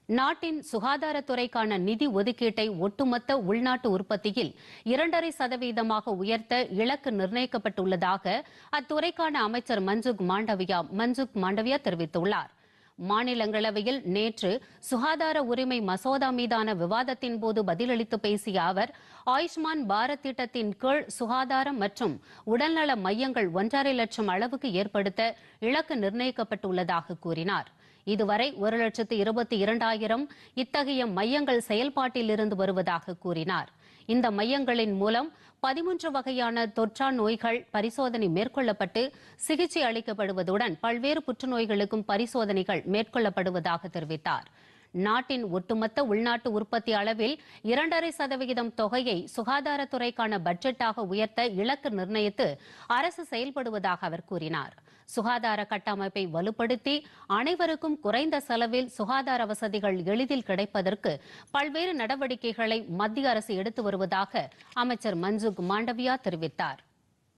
நாட்டின் சுகாதாரத்துறைக்கான நிதி ஒதுக்கீட்டை ஒட்டுமொத்த உள்நாட்டு உற்பத்தியில் 2.5% உயர்த்த இலக்கு நிர்ணயிக்கப்பட்டுள்ளதாக அத்துறைக்கான அமைச்சர் மன்சுக் மாண்டவியா தெரிவித்துள்ளார். மாநிலங்களவையில் நேற்று சுகாதார உரிமை மசோதா மீதான விவாதத்தின் போது பதிலளித்து பேசிய அவர், ஆயுஷ்மான் பாரத் திட்டத்தின் கீழ் சுகாதாரம் மற்றும் உடல்நல மையங்கள் 1.5 லட்சம் அளவுக்கு ஏற்படுத்த இலக்கு நிர்ணயிக்கப்பட்டுள்ளதாக கூறினார். இதுவரை 1,22,000 இத்தகைய மையங்கள் செயல்பாட்டில் இருந்து வருவதாக கூறினார். இந்த மையங்களின் மூலம் 13 வகையான தொற்றா நோய்கள் பரிசோதனை மேற்கொள்ளப்பட்டு சிகிச்சை அளிக்கப்படுவதுடன் பல்வேறு புற்றுநோய்களுக்கும் பரிசோதனைகள் மேற்கொள்ளப்படுவதாக தெரிவித்தார். நாட்டின் ஒட்டுமொத்த உள்நாட்டு உற்பத்தி அளவில் 2.5% தொகையை சுகாதாரத்துறைக்கான பட்ஜெட்டாக உயர்த்த இலக்கு நிர்ணயித்து அரசு செயல்படுவதாக அவர் கூறினார். சுகாதார கட்டமைப்பை வலுப்படுத்தி அனைவருக்கும் குறைந்த செலவில் சுகாதார வசதிகள் எளிதில் கிடைப்பதற்கு பல்வேறு நடவடிக்கைகளை மத்திய அரசு எடுத்து வருவதாக அமைச்சர் மன்சுக் மாண்டவியா தெரிவித்தார்.